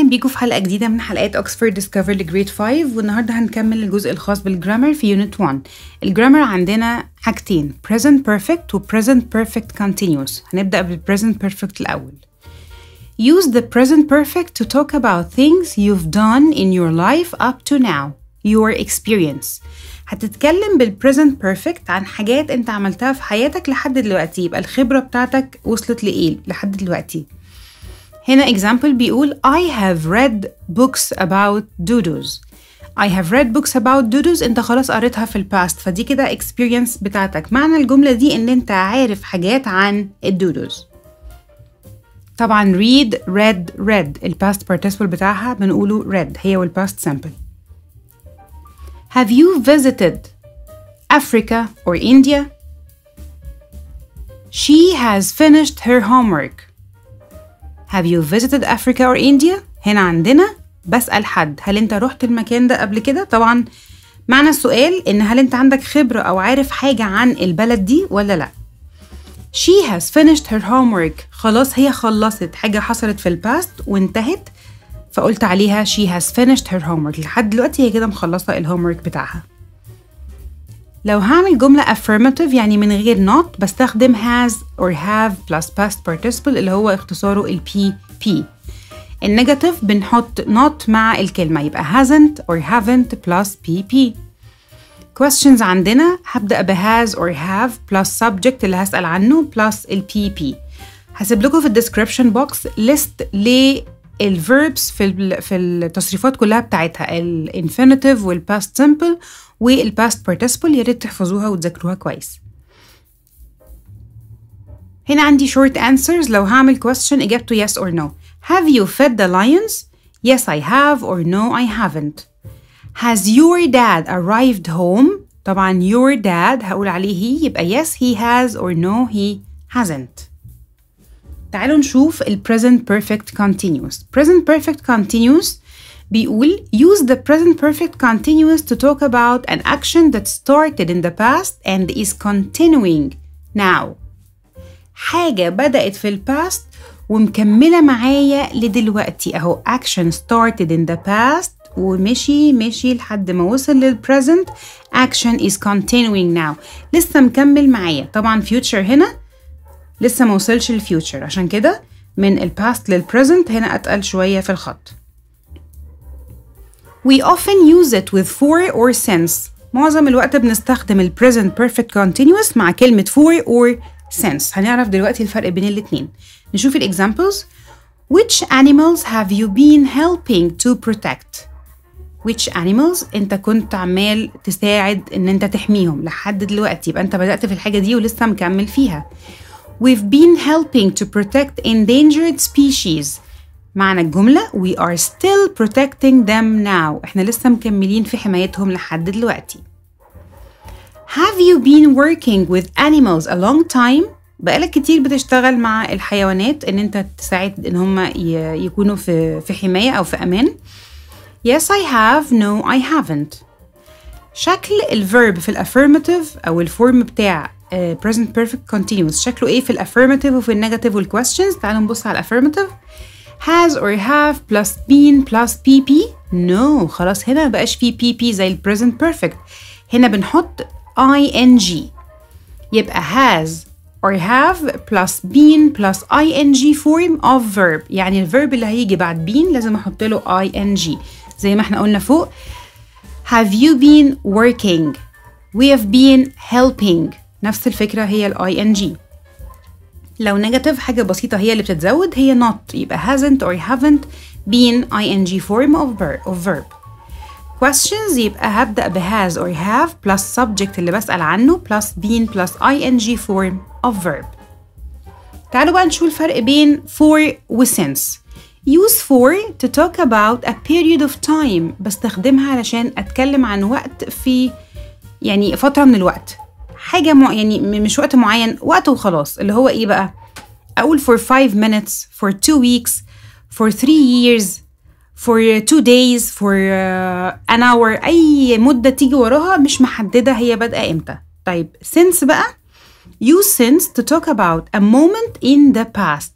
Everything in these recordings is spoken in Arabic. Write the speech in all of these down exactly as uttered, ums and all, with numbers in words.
أهلا بيكم في حلقة جديدة من حلقات أكسفورد ديسكفر لجريد خمسة، والنهاردة هنكمل الجزء الخاص بالجرامر في يونت واحد. الجرامر عندنا حاجتين present perfect و present perfect continuous. هنبدأ بال present perfect الأول. Use the present perfect to talk about things you've done in your life up to now, your experience. هتتكلم بال present perfect عن حاجات انت عملتها في حياتك لحد دلوقتي، يبقى الخبرة بتاعتك وصلت لإيه لحد دلوقتي. هنا example بيقول I have read books about dodos. I have read books about dodos. انت خلاص قريتها في الباست، فدي كده experience بتاعتك. معنى الجملة دي ان انت عارف حاجات عن الدودوز. طبعا read read read الباست participle بتاعها بنقوله read هي والباست simple. Have you visited Africa or India? She has finished her homework. Have you visited Africa or India? هنا عندنا بسأل حد هل انت رحت المكان ده قبل كده؟ طبعا معنى السؤال ان هل انت عندك خبرة او عارف حاجة عن البلد دي ولا لا. She has finished her homework. خلاص هي خلصت حاجة حصلت في الباست وانتهت، فقلت عليها she has finished her homework. لحد دلوقتي هي كده مخلصة الهومورك بتاعها. لو هعمل جملة affirmative يعني من غير not بستخدم has or have plus past participle اللي هو اختصاره ال بي بي. النيجاتيف بنحط not مع الكلمة يبقى hasn't or haven't plus بي بي. questions عندنا هبدأ ب has or have plus subject اللي هسأل عنه plus ال بي بي. هسيب لكم في الديسكريبشن بوكس list للverbs في في التصريفات كلها بتاعتها الانفينيتيف والpast simple والpast participle، يا ريت تحفظوها وتذاكروها كويس. هنا عندي short answers. لو هعمل question إجابته yes or no. Have you fed the lions? Yes I have or no I haven't. Has your dad arrived home? طبعا your dad هقول عليه he يبقى yes he has or no he hasn't. تعالوا نشوف ال present perfect continuous. Present perfect continuous بيقول use the present perfect continuous to talk about an action that started in the past and is continuing now. حاجة بدأت في الباست ومكملة معايا لدلوقتي اهو. action started in the past ومشي مشي لحد ما وصل للpresent. action is continuing now. لسه مكمل معايا. طبعا future هنا لسه ما وصلش للفيوتشر، عشان كده من الباست للpresent هنا أتقل شوية في الخط. We often use it with for or since. معظم الوقت بنستخدم ال present perfect continuous مع كلمة for or since. هنعرف دلوقتي الفرق بين الاتنين. نشوف ال examples. Which animals have you been helping to protect? Which animals انت كنت عمال تساعد ان انت تحميهم لحد دلوقتي، يبقى انت بدأت في الحاجة دي ولسه مكمل فيها. We've been helping to protect endangered species. معنى الجملة we are still protecting them now. احنا لسه مكملين في حمايتهم لحد دلوقتي. Have you been working with animals a long time? بقالك كتير بتشتغل مع الحيوانات ان انت تساعد ان هم يكونوا في في حماية او في امان. Yes I have. No I haven't. شكل الverb في الaffirmative او الفورم بتاع Uh, present perfect continuous شكله ايه في الaffirmative وفي النيجاتيف والquestions. تعالوا نبص على الaffirmative. has or have plus been plus pp. no خلاص هنا مبقاش فيه pp زي ال present perfect. هنا بنحط ing يبقى has or have plus been plus ing form of verb. يعني الverb اللي هيجي بعد been لازم احط له ing زي ما احنا قلنا فوق. have you been working? we have been helping. نفس الفكرة هي ال ing. لو نيجاتيف حاجة بسيطة هي اللي بتتزود هي not، يبقى hasn't or haven't been ing form of verb, of verb. questions يبقى هبدأ ب has or have plus subject اللي بسأل عنه plus been plus ing form of verb. تعالوا بقى نشوف الفرق بين for و since. use for to talk about a period of time. بستخدمها علشان أتكلم عن وقت في يعني فترة من الوقت، حاجة مع يعني مش وقت معين، وقت وخلاص. اللي هو ايه بقى؟ اقول for five minutes, for two weeks, for three years, for two days, for uh, an hour. اي مدة تيجي وراها مش محددة هي بادئة امتى. طيب since بقى use since to talk about a moment in the past.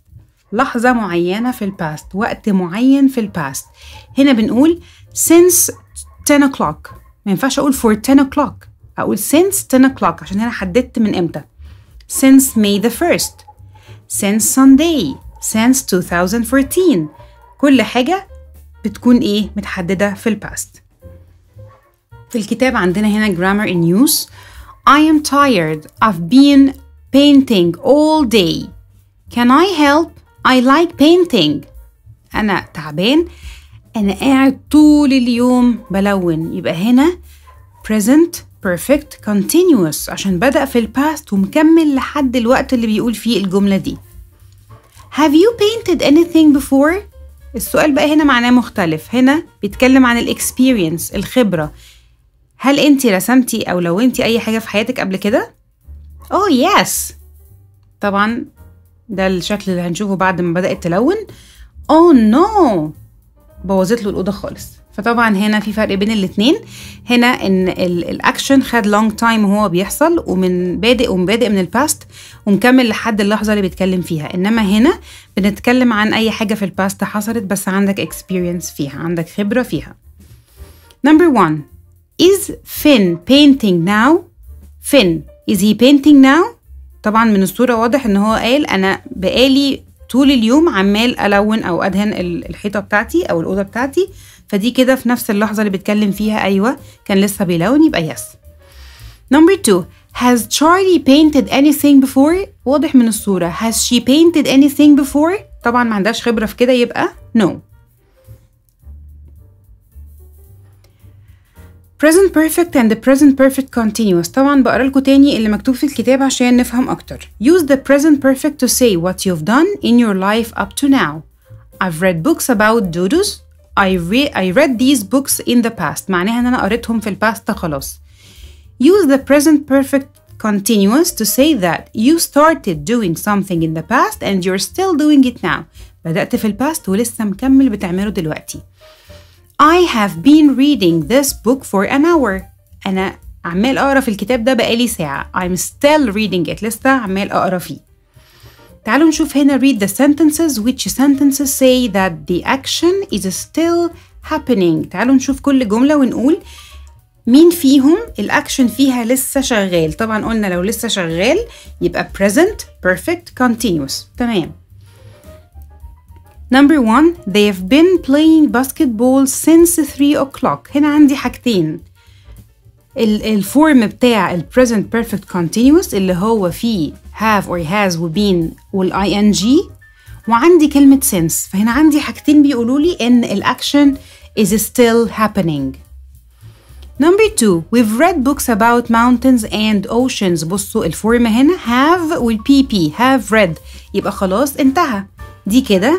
لحظة معينة في الباست، وقت معين في الباست. هنا بنقول since ten o'clock، ما ينفعش أقول for ten o'clock، أقول since ten o'clock عشان هنا حددت من إمتى. since May the first، since Sunday، since two thousand fourteen، كل حاجة بتكون إيه متحددة في الباست. في الكتاب عندنا هنا grammar in use. I am tired. I've been painting all day. Can I help? I like painting. أنا تعبان، أنا قاعد طول اليوم بلون. يبقى هنا present perfect continuous عشان بدأ في الباست ومكمل لحد الوقت اللي بيقول فيه الجملة دي. Have you painted anything before؟ السؤال بقى هنا معناه مختلف. هنا بيتكلم عن الاكسبيرينس، الخبرة. هل انتي رسمتي أو لونتي أي حاجة في حياتك قبل كده؟ Oh yes. طبعا ده الشكل اللي هنشوفه بعد ما بدأت تلون. Oh no، بوظت له الأوضة خالص. فطبعا هنا في فرق بين الاتنين. هنا ان الاكشن خد long time وهو بيحصل، ومن بادئ ومبادئ من الباست ومكمل لحد اللحظة اللي بيتكلم فيها. انما هنا بنتكلم عن اي حاجة في الباست حصلت بس عندك experience فيها، عندك خبرة فيها. Number one. Is Finn painting now? Finn, is he painting now؟ طبعا من الصورة واضح ان هو قال انا بقالي طول اليوم عمال ألون أو أدهن الحيطة بتاعتي أو الأوضة بتاعتي، فدي كده في نفس اللحظة اللي بيتكلم فيها أيوة كان لسه بيلون، يبقى yes. Number two. Has Charlie painted anything before؟ واضح من الصورة. Has she painted anything before؟ طبعا ما عندهاش خبرة في كده، يبقى no. present perfect and the present perfect continuous. طبعا بقرا لكم تاني اللي مكتوب في الكتاب عشان نفهم أكتر. Use the present perfect to say what you've done in your life up to now. I've read books about dodos. I read I read these books in the past. معناها ان انا قريتهم في الباست خلاص. Use the present perfect continuous to say that you started doing something in the past and you're still doing it now. بدأت في الباست ولسه مكمل بتعمله دلوقتي. I have been reading this book for an hour. أنا عمال أقرأ في الكتاب ده بقالي ساعة. I'm still reading it. لسه عمال أقرأ فيه. تعالوا نشوف هنا read the sentences. Which sentences say that the action is still happening؟ تعالوا نشوف كل جملة ونقول مين فيهم الأكشن فيها لسه شغال. طبعا قلنا لو لسه شغال يبقى present perfect continuous. تمام. Number one. They've been playing basketball since three o'clock. هنا عندي حاجتين. الفورم بتاع ال present perfect continuous اللي هو فيه have or has و been وال ing، وعندي كلمة since. فهنا عندي حاجتين بيقولوا لي إن الأكشن is still happening. Number two. We've read books about mountains and oceans. بصوا الفورم هنا have وال pp have read، يبقى خلاص انتهى. دي كده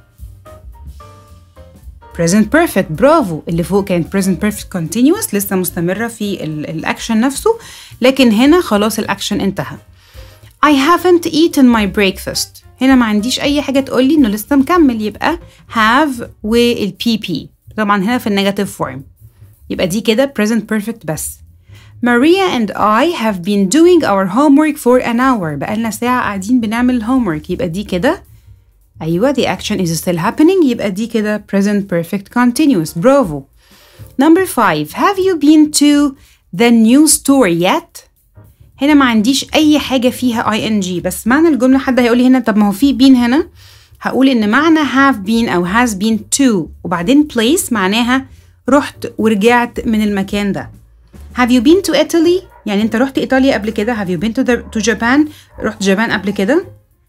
present perfect. برافو، اللي فوق كانت present perfect continuous لسه مستمرة في الأكشن نفسه، لكن هنا خلاص الأكشن انتهى. I haven't eaten my breakfast. هنا ما عنديش أي حاجة تقولي إنه لسه مكمل، يبقى have وال pp. طبعا هنا في النيجاتيف فورم، يبقى دي كده present perfect بس. Maria and I have been doing our homework for an hour. بقالنا ساعة قاعدين بنعمل homework، يبقى دي كده أيوة the action is still happening، يبقى دي كده present perfect continuous. برافو. Number five. Have you been to the new store yet؟ هنا ما عنديش أي حاجة فيها ing، بس معنى الجملة حد هيقولي هنا طب ما هو في been هنا، هقول إن معنى have been أو has been to وبعدين place معناها رحت ورجعت من المكان ده. Have you been to Italy؟ يعني أنت رحت إيطاليا قبل كده. Have you been to, the, to Japan؟ رحت جابان قبل كده.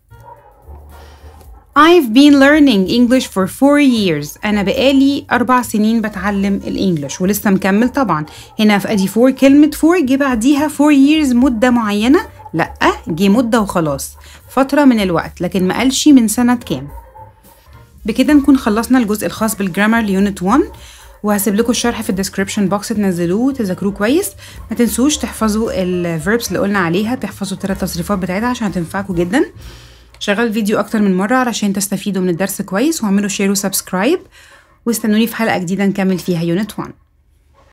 I've been learning English for four years. أنا بقالي أربع سنين بتعلم الإنجليش ولسه مكمل. طبعا هنا في أدي four، كلمة four جه بعديها four years مدة معينة؟ لأ، جه مدة وخلاص، فترة من الوقت، لكن ما قالش من سنة كام. بكده نكون خلصنا الجزء الخاص بالجرامر ليونت واحد، وهسيب لكم الشرح في الديسكريبشن بوكس تنزلوه وتذاكروه كويس. ما تنسوش تحفظوا الفيربس اللي قلنا عليها، تحفظوا الثلاث تصريفات بتاعتها عشان هتنفعكم جدا. شغل الفيديو اكتر من مره علشان تستفيدوا من الدرس كويس، واعملوا شير وسبسكرايب، واستنوني في حلقه جديده نكمل فيها يونت واحد.